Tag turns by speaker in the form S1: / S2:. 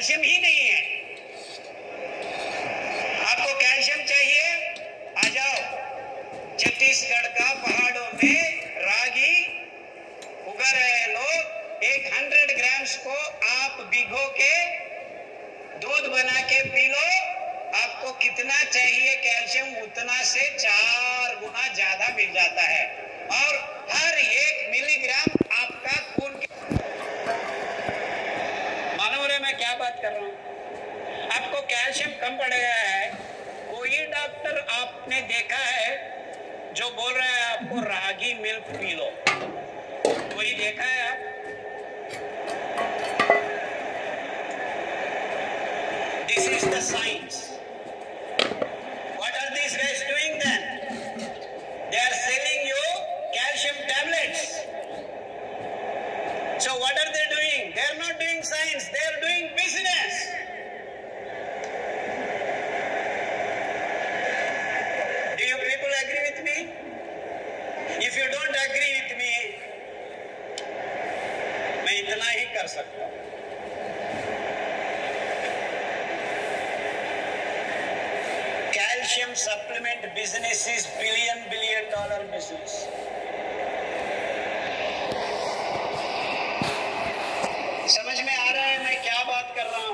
S1: Calcium ही नहीं है। आपको कैल्शियम चाहिए, आ जाओ। छत्तीसगढ़ का पहाड़ों में रागी उगा रहे लोग 100 ग्राम्स को आप भिगो के दूध बना के पी लो। आपको कितना चाहिए कैल्शियम, उतना से 4 गुना ज्यादा मिल जाता है। और हर 1 मिलीग्राम आपका खून के, मालूम है मैं क्या बात कर रहा हूं? आपको कैल्शियम कम पड़ गया है, कोई डॉक्टर आपने देखा है जो बोल रहा है आपको रागी मिल्क पी लो? कोई देखा है आप? This is the science. What are these guys doing then? They are selling you calcium tablets. So what are they doing? They are not doing science, they are doing business. Do you people agree with me? If you don't agree with me, मैं इतना ही कर सकता हूं। Calcium supplement business is billion dollar